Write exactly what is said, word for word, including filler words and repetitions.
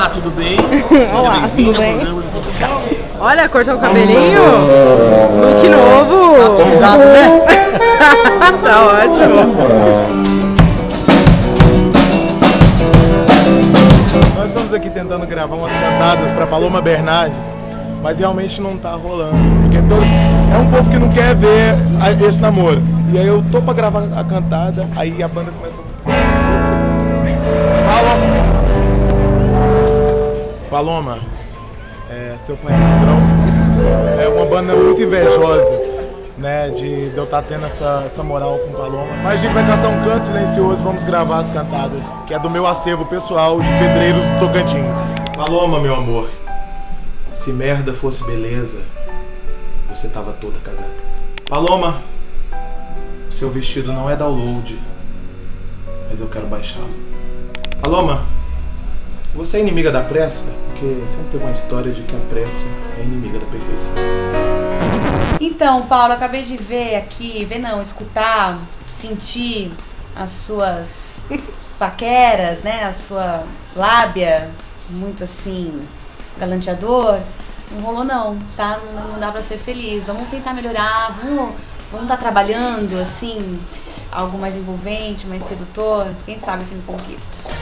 Olá, tudo bem? Seja Olá, bem-vindo tudo ao bem? programa do Photoshop. Olha, cortou o cabelinho. Look novo. Precisado, né? Tá ótimo. Nós estamos aqui tentando gravar umas cantadas para Paloma Bernardi, mas realmente não tá rolando, porque todo, é um povo que não quer ver a, esse namoro. E aí eu tô pra gravar a cantada, aí a banda começa a... Paloma, Paloma, é, seu pai é ladrão, é uma banda muito invejosa, né, de, de eu estar tendo essa, essa moral com Paloma. Mas a gente vai caçar um canto silencioso, vamos gravar as cantadas, que é do meu acervo pessoal de Pedreiros do Tocantins. Paloma, meu amor, se merda fosse beleza, você tava toda cagada. Paloma, seu vestido não é download, mas eu quero baixá-lo. Paloma, você é inimiga da pressa? Porque sempre teve uma história de que a pressa é inimiga da perfeição. Então, Paulo, acabei de ver aqui, ver não, escutar, sentir as suas paqueras, né, a sua lábia, muito assim, galanteador. Não rolou não, tá? Não, não dá pra ser feliz. Vamos tentar melhorar, vamos vamos estar trabalhando, assim, algo mais envolvente, mais sedutor. Quem sabe você me conquista.